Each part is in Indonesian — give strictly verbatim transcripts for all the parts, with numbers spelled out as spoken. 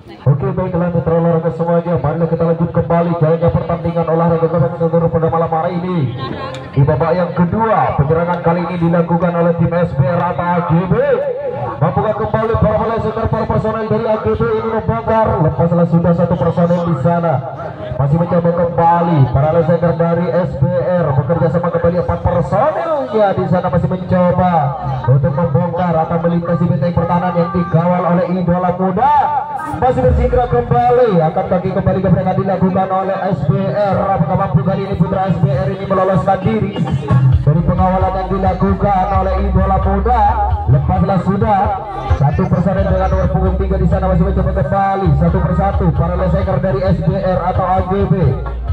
Oke, baiklah mitra olahraga semuanya, mari kita lanjut kembali jalannya pertandingan olahraga gabungan seluruh pada malam hari ini. Di babak yang kedua, penyerangan kali ini dilakukan oleh tim S B R atau A G B. Membuka kembali para peleseker, para personel dari A G B ini membongkar. Lepaslah sudah satu personel di sana. Masih mencoba kembali para peleseker dari S B R bekerja sama kembali empat personelnya di sana masih mencoba untuk membongkar atau melintasi benteng pertahanan yang dikawal oleh idola muda. Masih bersingkrak kembali, akan kaki kembali keberadaan dilakukan oleh S B R. Apakah mampu kali ini putra S B R ini meloloskan diri dari pengawalan yang dilakukan oleh idola muda? Lepaslah sudah satu personel dengan nomor punggung tiga di sana masih mencoba kembali satu persatu para leseker dari S B R atau A G B.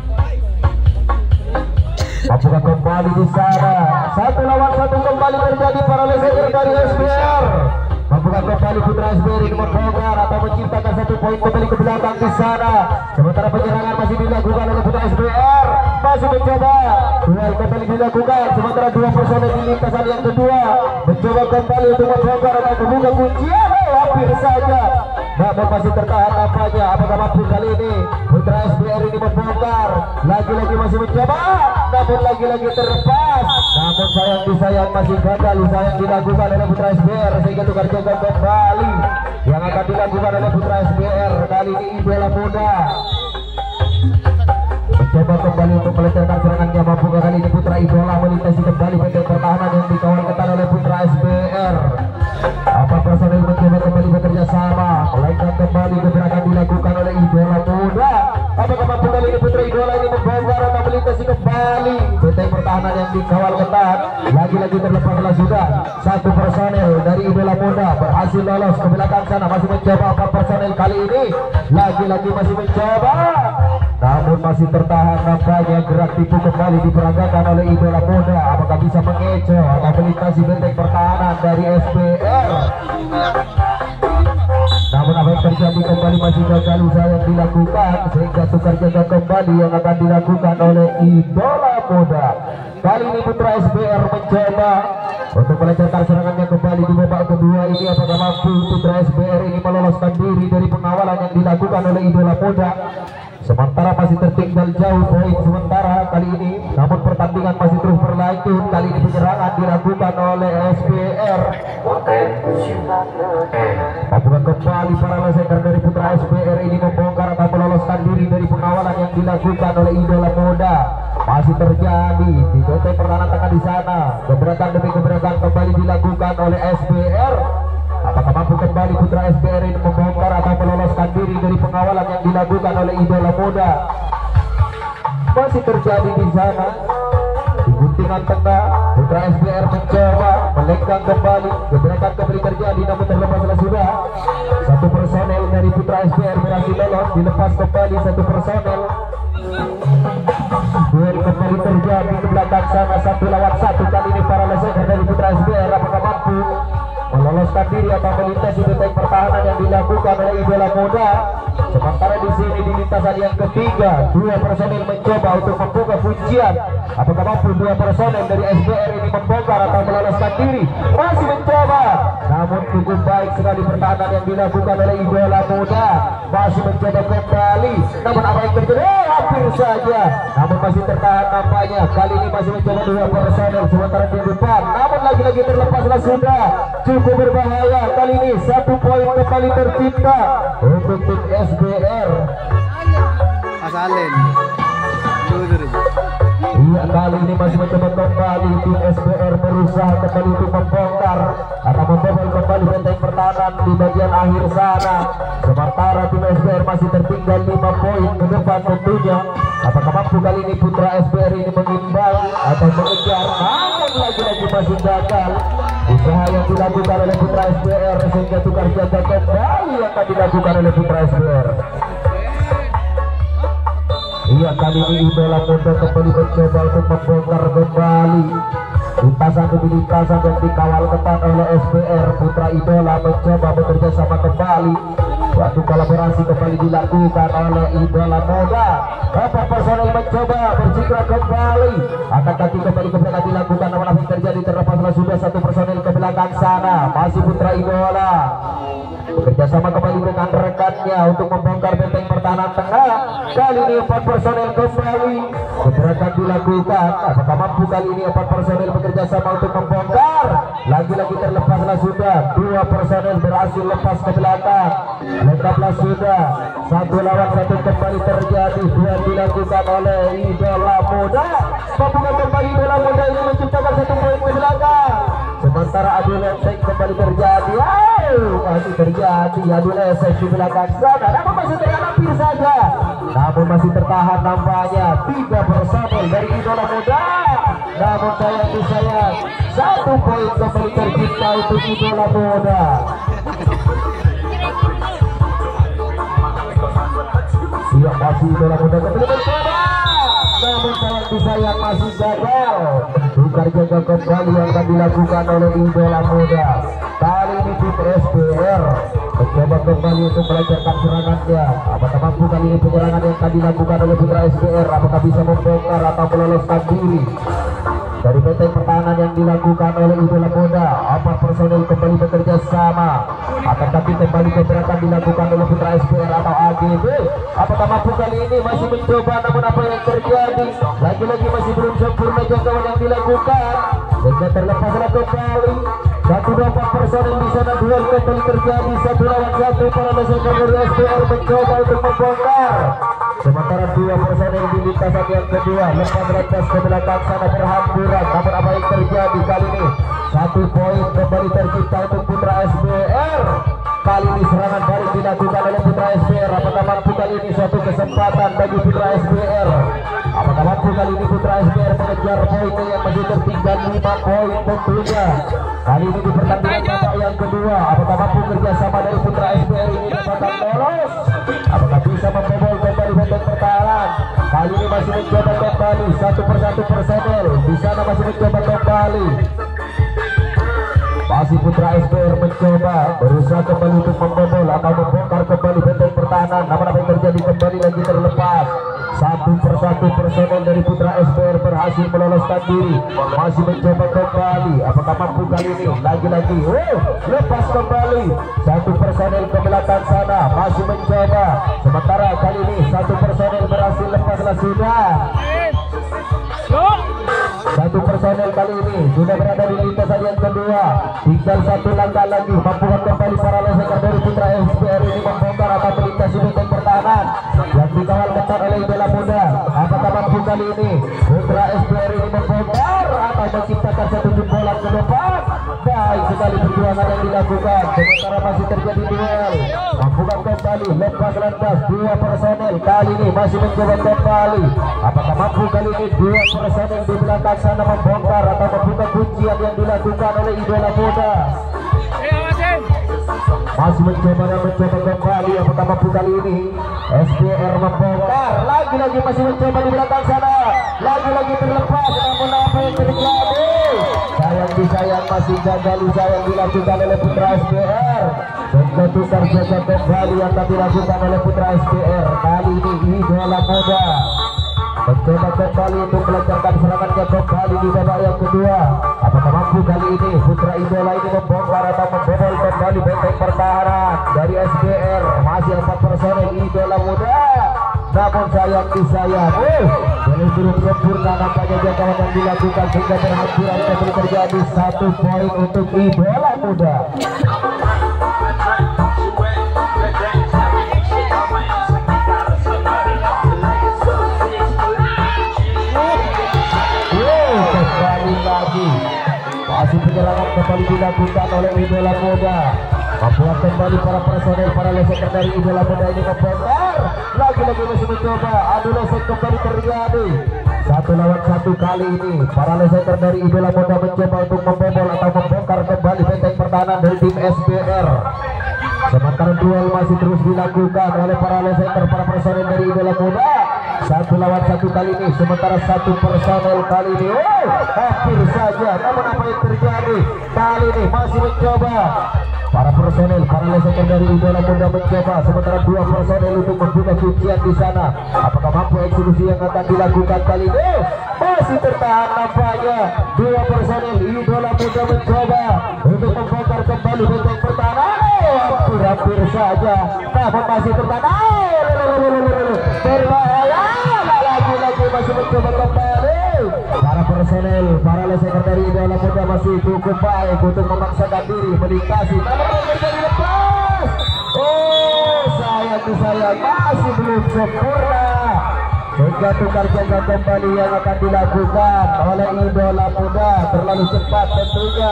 Apakah kembali di sana satu lawan satu kembali terjadi para leseker dari S B R. Membuka kembali putra S B R ini membongkar atau menciptakan satu poin kembali ke belakang di sana. Sementara penyerangan masih dilakukan oleh putra S B R, masih mencoba duel kembali dilakukan. Sementara dua personel di lintasan yang kedua mencoba kembali untuk membongkar atau membuka kuncian. Oh, hampir saja, namun masih tertahan nampaknya. Apakah mampu kali ini putra S B R ini membongkar? Lagi-lagi masih mencoba, namun lagi-lagi terlepas. Namun sayang disayang masih gagal. Sayang dilakukan oleh putra S B R sehingga tukar jaga kembali yang akan dilakukan oleh putra S B R. Kali ini idola muda mencoba kembali untuk melecehkan serangannya. Mampu kali ini putra idola melintasi kembali benteng pertahanan yang dikawal ketat oleh putra S B R. Apa personel mencoba kembali bekerja sama melainkan kembali gebrakan dilakukan oleh idola muda. Apakah mampu kali ini putra idola ini membongkar atau melintasi kembali benteng pertahanan yang dikawal ketat? Lagi-lagi terlepaslah sudah satu personel dari idola muda berhasil lolos ke belakang sana. Masih mencoba empat personel kali ini, lagi-lagi masih mencoba, namun masih tertahan nampaknya. Gerak tipu kembali diperagakan oleh idola muda. Apakah bisa mengecoh atau melintasi benteng pertahanan dari S B R? Namun apa yang terjadi kembali masih gagal usaha yang dilakukan sehingga tukar jaga kembali yang akan dilakukan oleh idola muda. Kali ini putra S B R mencoba untuk melecehkan serangannya kembali di babak kedua ini. Apakah mampu putra S B R ini meloloskan diri dari pengawalan yang dilakukan oleh idola muda? Sementara masih tertinggal jauh poin sementara kali ini, namun pertandingan masih terus berlanjut. Kali ini penyerangan dilakukan oleh S B R. Apakah kembali para leseker dari putra S B R ini membongkar atau meloloskan diri dari pengawalan yang dilakukan oleh idola muda? Masih terjadi di benteng pertahanan tengah di sana. Gebrakan demi gebrakan kembali dilakukan oleh S B R. Apakah mampu kembali putra S B R ini membongkar atau meloloskan diri dari pengawalan yang dilakukan oleh idola muda? Masih terjadi di sana. Di guntingan tengah, putra S B R mencoba melenggang kembali. Gebrakan kembali terjadi, namun terlepaslah sudah satu personel dari putra S B R berhasil lolos. Dilepas kembali satu personel. Duel kembali terjadi ke belakang sana, satu lawan satu kali ini para leseker dari putra S B R. Apakah mampu meloloskan diri atau melintasi benteng pertahanan yang dilakukan oleh idola muda? Sementara di sini di lintasan yang ketiga, dua personel mencoba untuk membuka kuncian. Apakah mampu dua personel dari S B R ini membongkar atau meloloskan diri? Masih mencoba, namun cukup baik sekali pertahanan yang dilakukan oleh idola muda. Masih mencoba kembali, namun apa yang terjadi? Oh, hampir saja, namun masih tertahan nampaknya. Kali ini masih mencoba dua personel sementara di depan, namun lagi-lagi terlepaslah sudah. Cukup berbahaya kali ini, satu poin kembali tercipta untuk tim S B R. Asalin. Iya, kali ini masih mencoba kembali tim S B R berusaha kembali untuk membongkar atau membobol kembali benteng pertahanan di bagian akhir sana. Sementara tim S B R masih tertinggal lima poin ke depan tentunya. Apakah mampu kali ini putra S B R ini mengimbang atau mengejar? Namun lagi-lagi masih gagal usaha yang dilakukan oleh putra S B R sehingga tukar jaga kembali yang akan dilakukan oleh putra S B R. Iya, kali ini idola muda kembali mencoba untuk membongkar kembali lintasan demi lintasan yang dikawal ketat oleh S B R. Putra idola mencoba bekerja sama kembali. Suatu kolaborasi kembali dilakukan oleh idola muda. Empat personel mencoba bersikap kembali. Akan kaki kembali ke belakang dilakukan, namun apa yang terjadi? Terlepaslah sudah satu personel ke belakang sana. Masih putra idola. bekerja sama kembali dengan rekannya untuk membongkar benteng pertahanan tengah. Kali ini empat personel kembali gerakan dilakukan. Apakah mampu kali ini empat personel bekerja sama untuk membongkar? Lagi-lagi terlepaslah sudah, dua personel berhasil lepas ke belakang. Lengkaplah sudah, satu lawan satu kembali terjadi. Dua dilakukan oleh idola muda. Membuka kembali idola muda ini menciptakan satu poin ke belakang. Sementara adu lensek kembali terjadi. Oh, masih terjadi adu lensek di belakang sana. Namun masih terhampir saja. Namun masih tertahan nampaknya. Tiga personel dari idola muda. Namun sayang disayang, satu poin kembali tercipta untuk idola muda. Siap masih idola muda kembali mencoba. Namun sayang disayang masih gagal. Tukar jaga kembali yang akan dilakukan oleh idola muda. Kali ini tim S B R mencoba kembali untuk melancarkan serangannya. Apakah mampu kali ini penyerangan yang akan dilakukan oleh putra S B R? Apakah bisa membongkar atau meloloskan diri dari benteng pertahanan yang dilakukan oleh idola muda? Apa personel kembali bekerja sama? Akan tapi kembali gerakan dilakukan oleh putra S B R atau A G B? Apakah mampu kali ini? Masih mencoba, namun apa yang terjadi? Lagi-lagi masih belum sempurna jangkauan yang dilakukan. Sehingga terlepaslah kembali. Satu dua empat personel di sana, dua kembali terjadi satu lawan satu. Para lesekan dari S B R mencoba untuk membongkar. Sementara dua personel di lintasan yang kedua lepas-lepas ke belakang sana berhamburan. Namun apa yang terjadi kali ini? Satu poin kembali tercipta untuk putra S B R. Kali ini serangan balik dilakukan oleh putra S B R. Apakah mampu kali ini suatu kesempatan bagi putra S B R? Apakah mampu kali ini putra S B R mengejar poinnya yang masih tertinggal lima poin tentunya? Kali ini di pertandingan babak yang kedua, apakah mampu kerjasama dari putra S B R ini dapat lolos? Apakah bisa membobol kembali benteng pertahanan? Kali ini masih mencoba kembali satu persatu personel. Di sana masih mencoba kembali. Masih putra S B R mencoba berusaha kembali untuk membobol atau membongkar kembali benteng pertahanan. Namun apa yang terjadi? Kembali lagi terlepas. Satu persatu personel dari putra S B R berhasil meloloskan diri. Masih mencoba kembali. Apakah mampu kali ini? Lagi-lagi oh, lepas kembali. Satu personel ke belakang sana masih mencoba. Sementara kali ini satu personel berhasil lepaslah sudah. Satu personel kali ini sudah berada di lintasan yang kedua. Tinggal satu langkah lagi. Mampukan kembali para lesekan dari putra S B R ini membongkar atau melintasi benteng pertahanan yang dikawal ketat oleh idola muda. Apakah mampu kali ini putra S B R ini membongkar atau menciptakan satu jempolan ke depan? Baik sekali perjuangan yang dilakukan. Sementara masih terjadi duel. Mampukan kembali lepas lantas dua personel. Kali ini masih mencoba kembali. Apakah mampu kali ini dua personel di belakang sana membongkar atau membuka kuncian yang dilakukan oleh idola muda? Masih mencoba dan mencoba kembali. Apakah mampu kali ini S B R membongkar? Lagi-lagi masih mencoba di belakang sana. Lagi-lagi terlepas. Namun apa yang terjadi? Sayang disayang masih gagal usaha yang dilakukan oleh putra S B R. Dan tukar jaga kembali yang akan dilakukan oleh putra S B R. Kali ini idola muda mencoba kembali untuk melancarkan serangannya kembali di babak yang kedua. Apakah mampu kali ini putra idola ini membongkar atau membobol kembali benteng pertahanan dari S B R? Masih empat personel idola muda. Namun sayang disayang, oh, belum belum sempurna nampaknya jangkauan yang dilakukan sehingga berhamburan kembali terjadi satu poin untuk idola muda. Lagi masih penyerangan kembali dilakukan oleh idola muda. Membuat kembali para personel para lesekan dari idola muda ini membongkar. Lagi-lagi masih mencoba adu lesek kembali terjadi. Satu lawan satu kali ini para lesekan dari idola muda mencoba untuk membobol atau membongkar kembali benteng pertahanan dari tim S B R. Sementara duel masih terus dilakukan oleh para lesekan para personel dari idola muda. Satu lawan satu kali ini. Sementara satu personel kali ini oh, hampir saja. Namun apa yang terjadi? Kali ini masih mencoba para personel, para leseker dari Idola Muda mencoba sementara dua personel untuk membuka kuncian di sana. Apakah mampu eksekusi yang akan dilakukan kali ini? Masih tertahan nampaknya dua personel Idola Muda mencoba untuk membongkar kembali benteng pertahanan. Oh, hampir-hampir saja, namun masih tertahan. Berbahaya, lagi-lagi masih mencoba kembali. Para personel, para leseker dari Idola Muda masih cukup baik untuk memaksakan diri melintasi. Namun menjadi lepas. Oh, sayang sayang masih belum sempurna. Sehingga tukar jaga kembali yang akan dilakukan oleh Idola Muda terlalu cepat tentunya.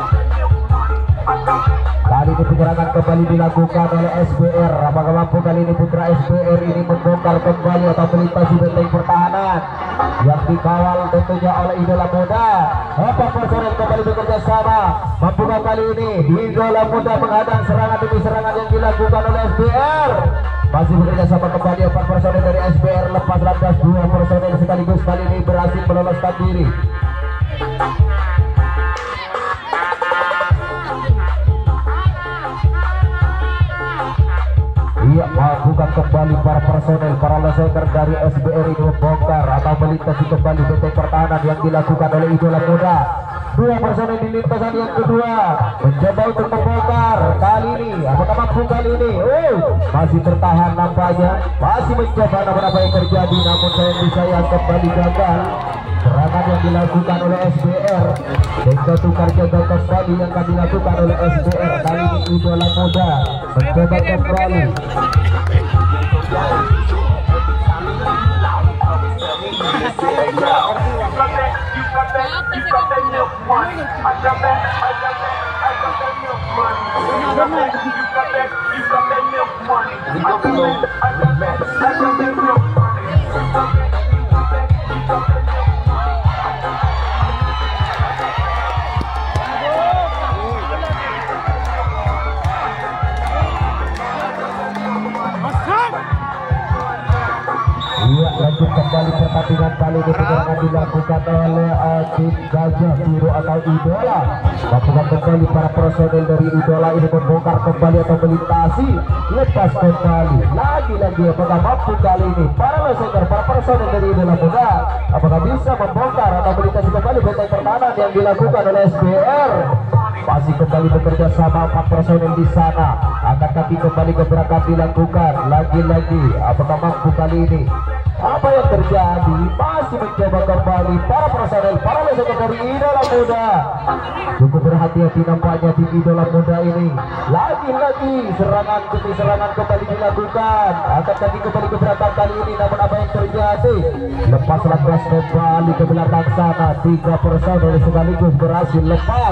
Kali ini penyerangan kembali dilakukan oleh S B R. Apakah mampu kali ini putra S B R ini membongkar kembali atau melintasi benteng pertahanan yang dikawal tentunya oleh Idola Muda? Empat personel kembali bekerja sama. Mampukah kali ini Idola Muda menghadang serangan demi serangan yang dilakukan oleh S B R? Masih bekerja sama kembali empat personel dari S B R lepas landas dua personel sekaligus kali ini berhasil meloloskan diri. Iya, bukan kembali para personel, para leseker dari S B R ini membongkar atau melintasi kembali benteng pertahanan yang dilakukan oleh Idola Muda. Dua personel di lintasan yang kedua mencoba untuk membongkar kali ini. Apakah mampu kali ini? Oh, masih tertahan nampaknya, masih mencoba namun apa yang terjadi, namun saya bisa yang kembali gagal. Serangan yang dilakukan oleh S B R sehingga tukar jaga kembali yang akan dilakukan oleh S B R. Kali ini Idola Muda mencoba kembali. Iya, lanjut kembali pertandingan kali ini penyerangan dilakukan oleh uh, tim Gajah Biru atau Idola. Lakukan kembali para personel dari Idola ini membongkar kembali atau melintasi, lepas kembali. Lagi-lagi apakah mampu kali ini para leseker, para personel dari Idola Muda, apakah bisa membongkar atau melintasi kembali benteng pertahanan yang dilakukan oleh S B R? Masih kembali bekerja sama empat personel di sana. Akan tapi kembali gebrakan dilakukan lagi-lagi. Apakah mampu kali ini? Apa yang terjadi? Masih mencoba kembali para personel, para leseker dari Idola Muda. Cukup berhati-hati nampaknya tim Idola Muda ini. Lagi-lagi serangan demi serangan kembali dilakukan. Akan tapi kembali gebrakan kali ini. Namun apa yang terjadi? Lepas landas kembali ke belakang sana. Tiga personel sekaligus berhasil lepas.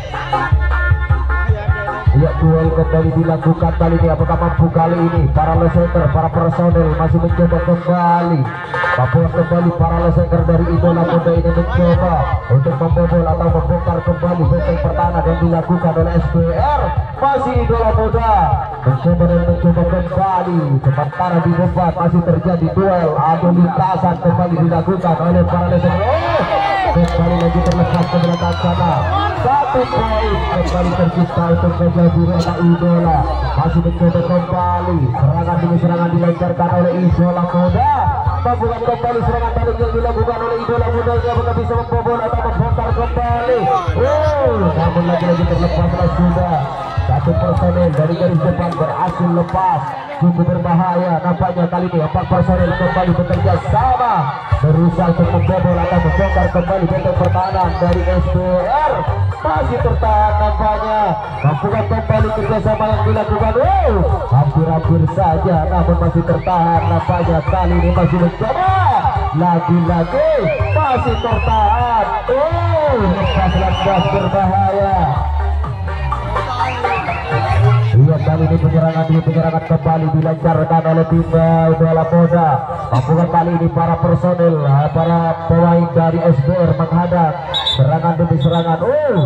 Ya, duel kembali dilakukan kali ini. Apakah mampu kali ini para leseker, para personel masih mencoba kembali. Mampu kembali para leseker dari Idola Muda ini mencoba untuk membobol atau membongkar kembali benteng pertahanan yang dilakukan oleh S B R. Masih Idola Muda mencoba dan mencoba kembali. Sementara di depan masih terjadi duel adu lintasan kembali dilakukan oleh para leseker. Oh, kembali lagi terlepas ke belakang sana. Satu poin kembali tercipta untuk Gajah Biru atau Idola. Masih mencoba kembali. Serangan demi serangan dilancarkan oleh Idola Muda. Bukan kembali serangan balik yang dilakukan oleh Idola Muda. Apakah bisa membobol atau membongkar kembali? Oh, namun lagi-lagi terlepaslah sudah. Satu personel dari garis depan berhasil lepas. Cukup berbahaya nampaknya kali ini. Empat personel kembali bekerja sama berusaha untuk membobol atau membongkar kembali benteng pertahanan dari S B R. Masih tertahan nampaknya. Mampukah kembali kerjasama yang dilakukan? Wow, hampir-hampir saja, namun masih tertahan nampaknya. Kali ini masih mencoba. Lagi-lagi masih tertahan. Oh, lepas landas berbahaya. Iya, kali ini penyerangan ini penyerangan kembali dilancarkan oleh tim Idola Muda. Mampukah kali ini para personel, para pemain dari S B R menghadang serangan demi serangan. Oh,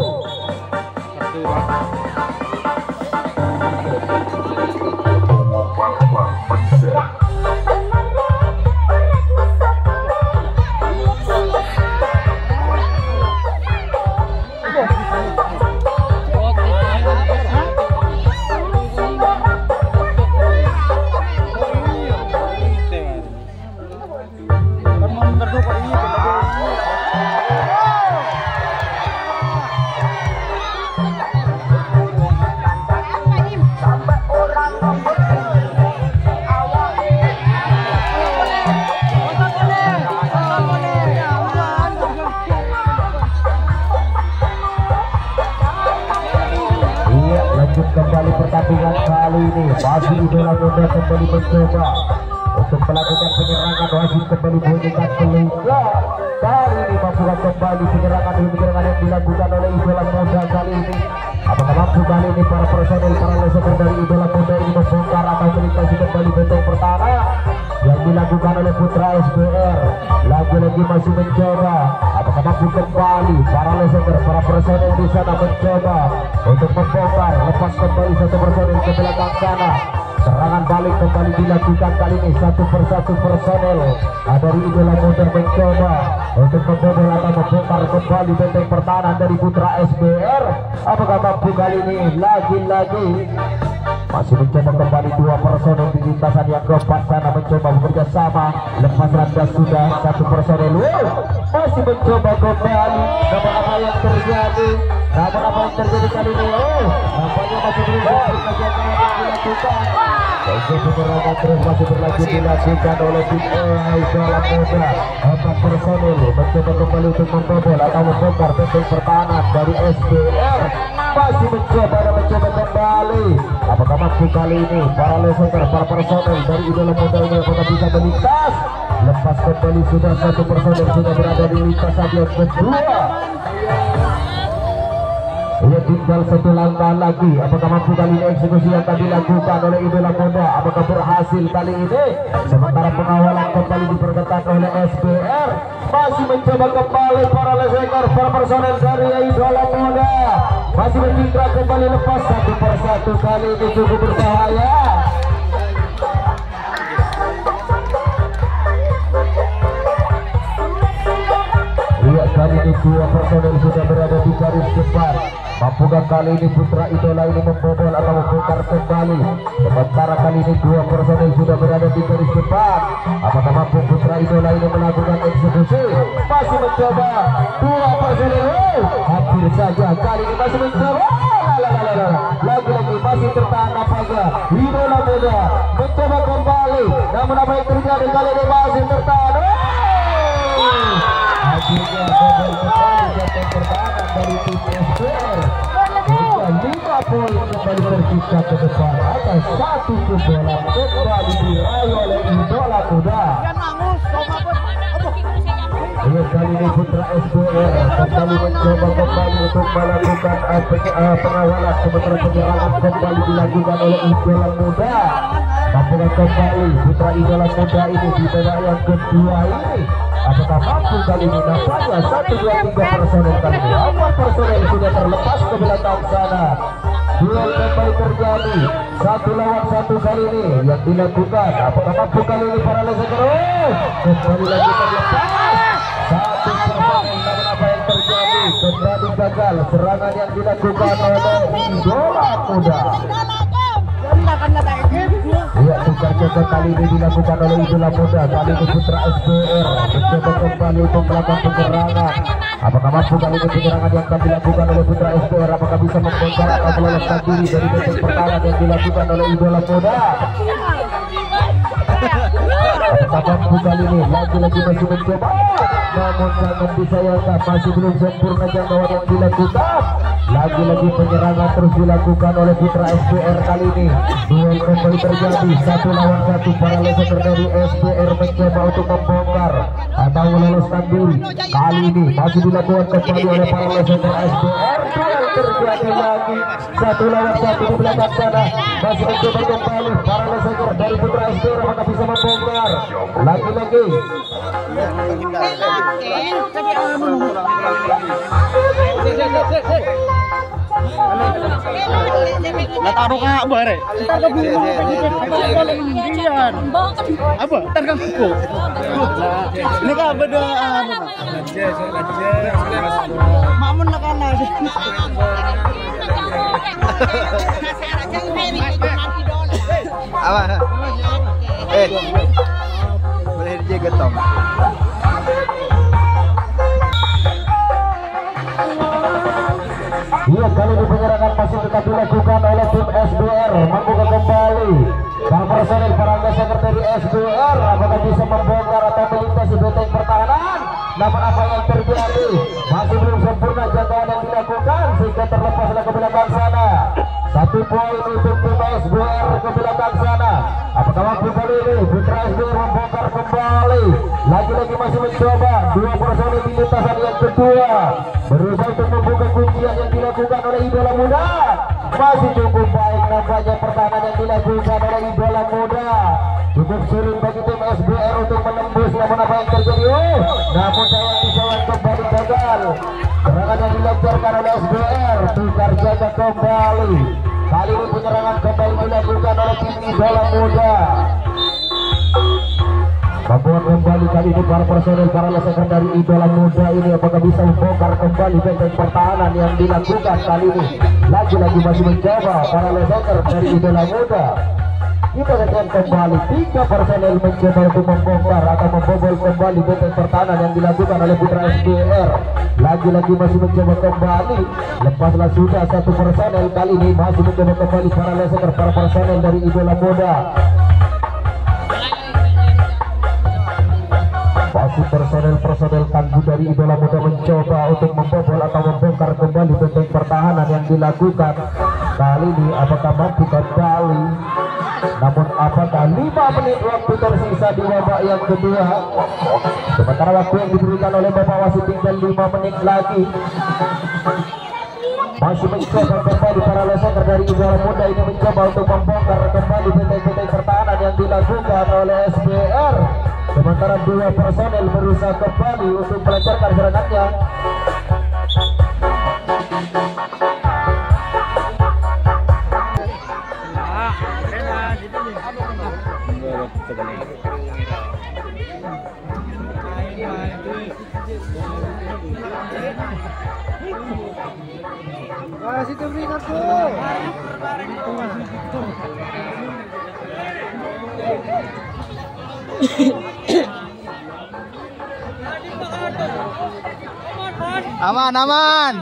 ini masih idola muda kembali mencoba untuk melakukan penyerangan. Wasit kembali bunyikan peluang. Kali ini mampu kembali penyerangan demi penyerangan yang dilakukan oleh idola muda kali ini. Apakah mampu kali ini para personel para leseker dari idola muda ini membongkar atau melintasi kembali benteng pertahanan yang dilakukan oleh Putra S B R? Lagi-lagi masih mencoba. Apakah mampu kembali para leseker para personel di sana mencoba untuk membongkar, lepas kembali satu personel ke belakang sana. Serangan balik kembali dilakukan kali ini satu persatu personel dari idola muda mencoba untuk membobol atau membongkar kembali benteng pertahanan dari Putra S B R. Apakah mampu kali ini? Lagi-lagi masih mencoba kembali dua personel di lintasan yang keempat sana mencoba bekerja sama. Lepas randas sudah satu personel. Wow, masih mencoba kembali. Namun apa yang terjadi? Namun apa yang terjadi kali ini? Oh, nampaknya masih belum berhasil dilakukan. Oke, penyerangan terus masih berlanjut dilakukan oleh tim idola muda. Empat personel mencoba kembali untuk membobol atau membongkar benteng pertahanan dari S B R. Masih mencoba dan mencoba kembali. Apakah mampu kali ini para leseker, para personel dari idola muda ini apakah bisa melintas? Lepas kembali sudah satu personel sudah berada di lintasan yang kedua. Ia tinggal satu langkah lagi. Apakah mampu kali ini eksekusi yang tadi dilakukan oleh idola muda? Apakah berhasil kali ini? Sementara pengawalan kembali diperketat oleh S B R. Masih mencoba kembali para leseker, para personel dari idola muda. Masih mencindra kembali lepas satu persatu. Kali ini cukup berbahaya. Lihat kali ini dua personel sudah berada di garis depan. Mampukah kali ini Putra idola ini membobol atau membongkar kembali? Sementara kali ini dua personel sudah berada di garis depan. Apakah mampu Putra idola ini melakukan eksekusi? Masih mencoba dua personel. Oh, hampir saja kali ini masih mencoba. Lagi-lagi masih tertahan nampaknya idola muda mencoba kembali. Namun apa yang terjadi kali ini masih tertahan. Oh, akhirnya bobol kembali benteng pertahanan dari tim S B R. Lima poin kembali tersisa ke depan. Ada satu kebobolan kembali diraih oleh idola muda. Iya, kali ini Putra S B R kembali mencoba kembali untuk melakukan uh, uh, pengawalan. Sementara penyerangan kembali dilakukan oleh idola muda. Apakah kembali Putra idola muda ini di babak yang kedua ini? Apakah mampu kali ini? Nampaknya satu dua tiga personel kali ini. Empat personel sudah terlepas ke belakang sana. Duel kembali terjadi satu lawan satu kali ini yang dilakukan. Apakah mampu kali ini para leseker? Oh, kembali lagi terlepas satu personel. Namun apa yang terjadi? Kembali gagal serangan yang dilakukan oleh idola muda. Iya, tukar jaga kali ini dilakukan oleh idola muda. Kali ini Putra S B R mencoba kembali untuk melakukan penyerangan. Apakah mampu kali ini penyerangan yang akan dilakukan oleh Putra S B R? Apakah bisa membongkar atau meloloskan diri dari benteng pertahanan yang dilakukan oleh idola muda? Apakah mampu kali ini? Lagi-lagi masih mencoba. Namun sangat disayangkan masih belum sempurna jangkauan yang dilakukan. Lagi-lagi penyerangan terus dilakukan oleh Putra S B R kali ini. Duel kembali terjadi satu lawan satu. Para leseker dari S B R mencoba untuk membongkar atau meloloskan diri. Kali ini masih dilakukan kembali oleh para leseker S B R. Duel terjadi lagi satu lawan satu di belakang sana. Masih mencoba kembali para leseker dari Putra S B R. Apakah bisa membongkar? Lagi-lagi Nataruh ka bare. Entar ka bingung apa? Entar ka buku. Ini ka beda anu. Mamun lah kana. Apa? Eh. Boleh dijaga tong. Iya, kali ini penyerangan masih tetap dilakukan oleh tim S B R. Membuka kembali para personel para sekretari S B R. Apakah bisa membongkar atau melintasi benteng pertahanan? Namun apa yang terjadi? Masih belum sempurna jangkauan yang dilakukan sehingga terlepaslah ke belakang sana. Satu poin untuk tim S B R ke belakang sana. Apakah mampu kali ini Putra S B R membongkar kembali? Lagi-lagi masih mencoba. Dua personil di lintasan yang kedua berusaha untuk membuka kuncian yang dilakukan oleh idola muda. Masih cukup baik nampaknya pertahanan yang dilakukan oleh idola muda. Cukup sulit bagi tim S B R untuk menembus, namun apa yang terjadi? Oh, namun sayang disawat kembali gagal. Serangan yang dilancarkan oleh S B R, tukar jaga kembali. Kali ini penyerangan kembali dilakukan oleh tim idola muda. Membuat kembali kali ini para personel para lesekan dari idola muda ini, apakah bisa membongkar kembali benteng pertahanan yang dilakukan kali ini? Lagi-lagi masih mencoba para lesekan dari idola muda. Kita lihat kembali tiga personel mencoba untuk membongkar atau membobol kembali benteng pertahanan yang dilakukan oleh Putra S B R. Lagi-lagi masih mencoba kembali. Lepaslah sudah satu personel, kali ini masih mencoba kembali para lesekan para personel dari idola muda. Masih personel-personel tangguh dari idola muda mencoba untuk membobol atau membongkar kembali benteng pertahanan yang dilakukan. Kali ini apakah mampu kembali? Namun apakah lima menit waktu tersisa di babak yang kedua? Sementara waktu yang diberikan oleh Bapak wasit tinggal lima menit lagi. Masih mencoba kembali para leseker dari idola muda ini mencoba untuk membongkar kembali benteng-benteng pertahanan yang dilakukan oleh S B R. Sementara dua personel berusaha kembali untuk melancarkan serangannya. Ah, situ beri kartu. Aman, aman.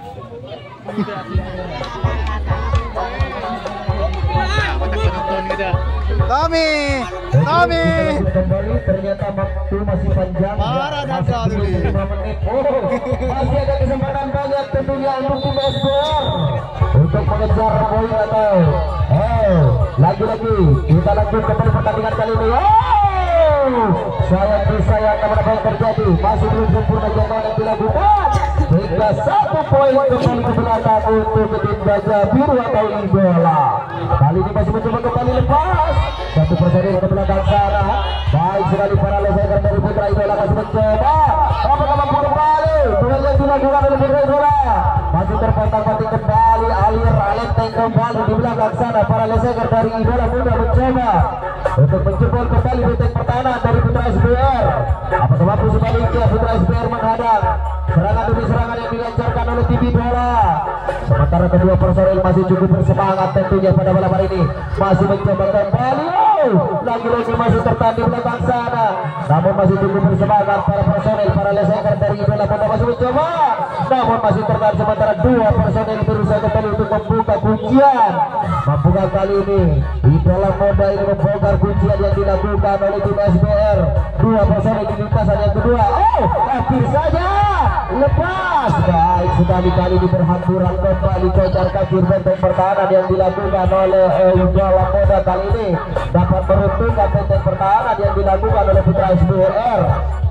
Tommy, Tommy. Kembali ternyata waktu masih panjang. Marah ada dulu. Oh, masih ada kesempatan banyak tentunya untuk tim S B R untuk mengejar poin atau oh, lagi-lagi kita lanjut kembali pertandingan kali ini. Oh, sayang disayang namun apa yang terjadi? Masih belum sempurna jangkauan yang dilakukan. Sehingga satu poin kembali ke belakang untuk tim Gajah Biru atau idola. Kali ini masih mencoba kembali lepas. Satu personil ke belakang sana. Baik sekali para leseker dari Putra Idola masih mencoba. Apakah mampu kembali? Duel yang dilakukan oleh Putra Idola masih terpotong-potong kembali. Alir alenteng kembali di belakang sana. Para leseker dari idola muda mencoba untuk menjebol kembali benteng pertahanan dari Putra S B R. Apakah mampu sebaliknya Putra S B R menghadang serangan demi serangan yang dilancarkan oleh tim idola. Sementara kedua personil masih cukup bersemangat tentunya pada malam hari ini. Masih mencoba kembali. Oh, lagi-lagi masih tertahan di belakang sana. Namun masih cukup bersemangat para personil para leseker dari idola muda masih mencoba. Namun masih tertahan sementara dua personil berusaha kembali untuk membuka kuncian. Mampukah kali ini idola muda ini membongkar kuncian yang dilakukan oleh tim S B R. Dua personil di lintasan yang kedua. Oh, hampir saja lepas. Baik sekali kali ini berhamburan kembali kocar kacir benteng pertahanan yang dilakukan oleh eh, idola muda kali ini dapat meruntuhkan benteng pertahanan yang dilakukan oleh Putra S B R.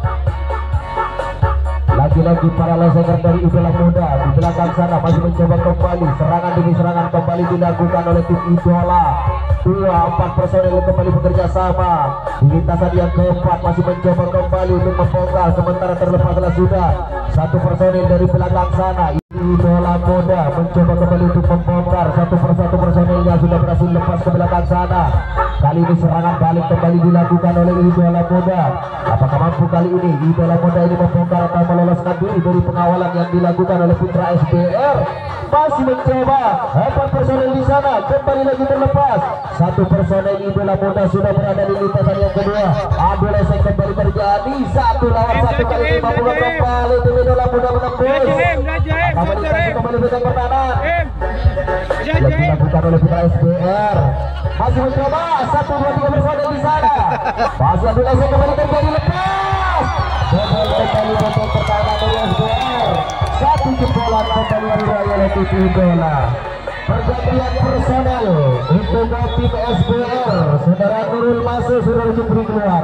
Lagi-lagi para leseker dari idola muda di belakang sana masih mencoba kembali serangan demi serangan kembali dilakukan oleh tim idola. Dua empat personel kembali bekerja sama di lintasan yang keempat masih mencoba kembali untuk membongkar sementara terlepaslah sudah satu personel dari belakang sana. Idola muda mencoba kembali untuk membongkar satu persatu personelnya sudah berhasil lepas ke belakang sana. Kali ini serangan balik kembali dilakukan oleh idola muda. Apakah mampu kali ini idola muda ini membongkar atau meloloskan diri dari pengawalan yang dilakukan oleh Putra S B R? Masih mencoba empat personel di sana kembali lagi terlepas. Satu personel idola muda sudah berada di lintasan yang kedua. Adu leseng kembali terjadi satu lawan satu kali ini mampu kembali tim idola muda menembus. Kembali kembali benteng pertahanan yang dilakukan oleh Putra S B R. Masih mencoba satu dua tiga personel di sana. Masih adu leseng kembali terjadi lepas. Kembali kembali benteng pertahanan dari S B R. Satu jebolan kembali diraih oleh tim idola. pergantian personel untuk tim S B R. Saudara Nurul masuk, saudara Jupri keluar.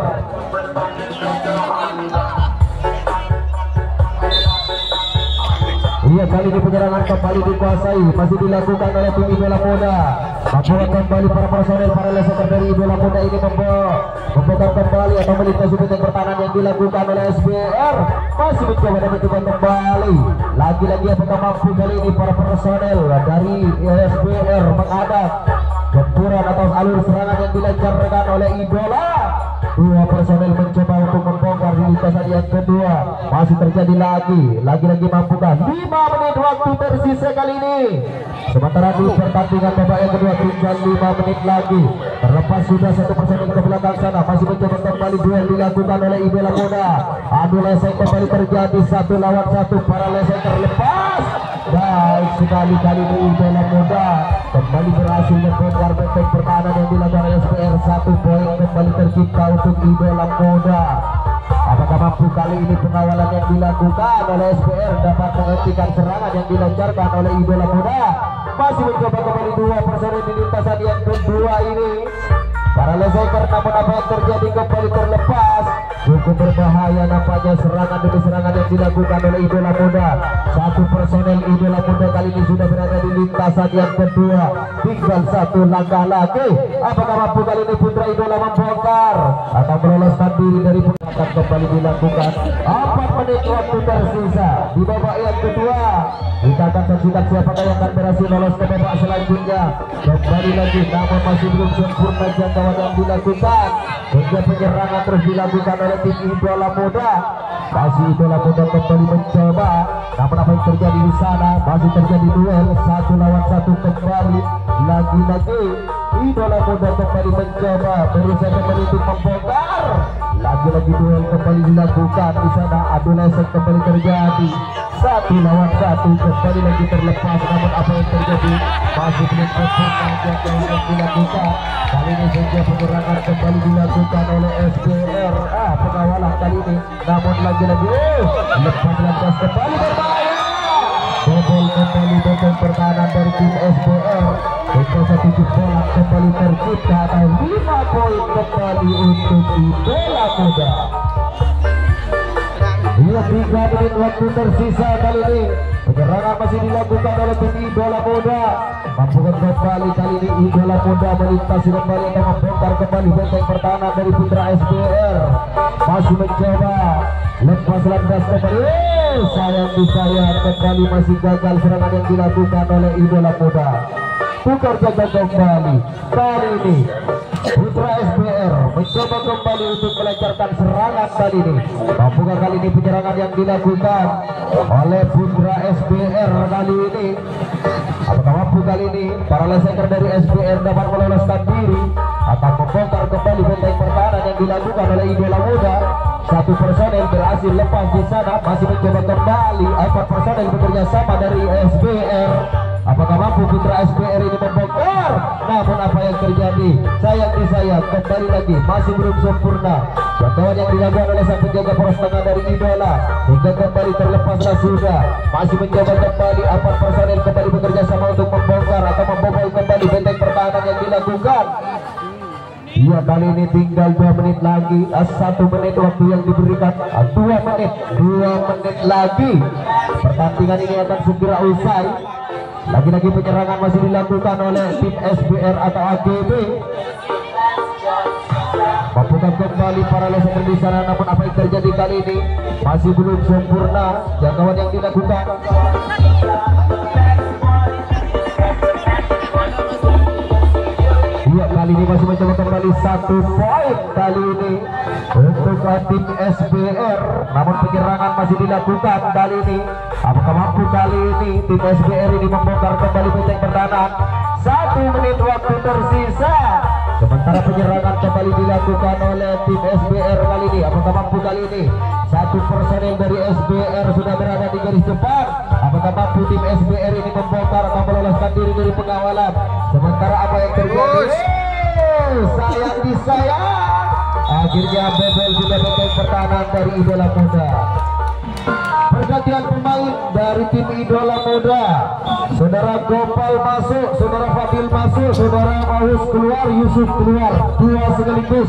Iya, kali ini penyerangan kembali dikuasai, masih dilakukan oleh tim Idola Muda. Membawa kembali para personel, para leseker dari Idola Muda ini membawa membawa kembali atau melintasi benteng pertahanan yang dilakukan oleh S B R. Masih mencoba dapat tiba kembali. Lagi-lagi apakah mampu kali ini para personel dari S B R menghadap gempuran atau alur serangan yang dilancarkan oleh Idola. Dua personel mencoba untuk membongkar di lintasan yang kedua. Masih terjadi lagi, lagi-lagi mampukah? lima menit waktu tersisa kali ini. Sementara di pertandingan babak yang kedua tinggal lima menit lagi. Terlepas sudah satu personel ke belakang sana, masih mencoba kembali duel dilakukan oleh Idola Muda. Adu leseng kembali terjadi satu lawan satu, para leseng terlepas. Baik sekali kali ini Idola Muda kembali berhasil membongkar benteng pertahanan yang dilakukan oleh S B R. Satu poin kembali tercipta untuk Idola Muda. Apakah mampu kali ini pengawalan yang dilakukan oleh S B R dapat menghentikan serangan yang dilancarkan oleh Idola Muda? Masih mencoba kembali dua personel di lintasan yang kedua ini. Para leseker, namun apa yang terjadi kembali terlepas. Cukup berbahaya nampaknya serangan demi serangan yang dilakukan oleh Idola Muda. Satu personel Idola Muda kali ini sudah berada di lintasan yang kedua. Tinggal satu langkah lagi. Apakah mampu kali ini Putra Idola membongkar atau meloloskan diri dari akan kembali dilakukan? Empat menit waktu tersisa di babak yang kedua. Kita akan saksikan siapakah yang akan berhasil lolos ke babak selanjutnya. Kembali lagi, namun masih belum sempurna jangkauan yang dilakukan. Hingga penyerangan terus dilakukan oleh tim Idola Muda. Masih Idola Muda kembali mencoba, namun apa yang terjadi di sana? Masih terjadi duel satu lawan satu kembali. Lagi-lagi Idola Muda kembali mencoba berusaha kembali untuk membongkar. Lagi-lagi duel kembali dilakukan di sana. Adu leseng kembali terjadi satu lawan satu, kembali lagi terlepas. Namun apa yang terjadi? Masih belum sempurna jangkauan yang dilakukan. Kali ini saja penyerangan kembali dilakukan oleh S B R. Ah, pengawalan kali ini, namun lagi-lagi oh, lepas lantas kembali berbahaya. Bobol kembali benteng pertahanan dari tim S B R. Hingga satu jebolan kembali tercipta dan lima poin kembali untuk Idola Muda. Iya, tiga menit waktu tersisa kali ini. Penyerangan masih dilakukan oleh tim Idola Muda. Mampukan kembali kali ini Idola Muda melintasi kembali atau membongkar kembali benteng pertahanan dari Putra S B R. Masih mencoba lepas landas kembali. Oh, sayang disayang kembali masih gagal serangan yang dilakukan oleh Idola Muda. Tukar jaga kembali. Kali ini Putra S B R mencoba kembali untuk melancarkan serangan kali ini. Mampukah kali ini penyerangan yang dilakukan oleh Putra S B R kali ini? Apakah mampu kali ini para leseker dari S B R dapat meloloskan diri atau membongkar kembali benteng pertahanan yang dilakukan oleh Idola Muda? Satu personel berhasil lepas di sana, masih mencoba kembali. Empat personel bekerja sama dari S B R. Apakah mampu Putra S B R ini membongkar? Namun apa yang terjadi? Sayang disayang kembali lagi masih belum sempurna. Jangkauan yang dilakukan oleh sang penjaga poros tengah dari Idola hingga kembali terlepaslah sudah. Masih mencoba kembali empat personel kembali bekerja sama untuk membongkar atau membobol kembali benteng pertahanan yang dilakukan. Iya, kali ini tinggal dua menit lagi. Satu menit waktu yang diberikan. Dua menit, dua menit lagi. Pertandingan ini akan segera usai. Lagi-lagi penyerangan masih dilakukan oleh tim S B R atau A G B. Mampukan kembali para leseker di sana, namun apa yang terjadi kali ini masih belum sempurna jangkauan yang dilakukan. Iya, kali ini masih mencoba kembali satu poin kali ini untuk tim S B R. Namun penyerangan masih dilakukan kali ini. Apakah mampu kali ini tim S B R ini membongkar kembali benteng pertahanan? Satu menit waktu tersisa. Sementara penyerangan kembali dilakukan oleh tim S B R kali ini. Apakah mampu kali ini? Satu personel dari S B R sudah berada di garis depan. Apakah mampu tim S B R ini membongkar atau meloloskan diri dari pengawalan? Sementara apa yang terjadi? Sayang disayang. Akhirnya bobol sudah benteng pertahanan dari Idola Muda. pergantian pemain dari tim idola muda. Saudara Gopal masuk, saudara Fadil masuk, saudara Maus keluar, Yusuf keluar, dua sekaligus.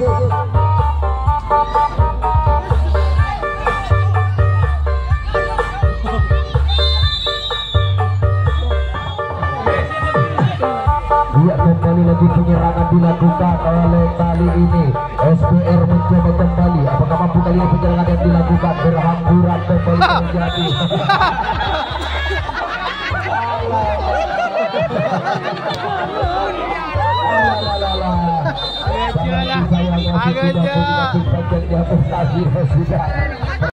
Lihat kembali lagi penyerangan dilakukan oleh kali ini S B R mencoba kembali. Apakah mampu kali ini penyerangan yang dilakukan berhamburan kembali terjadi. Agak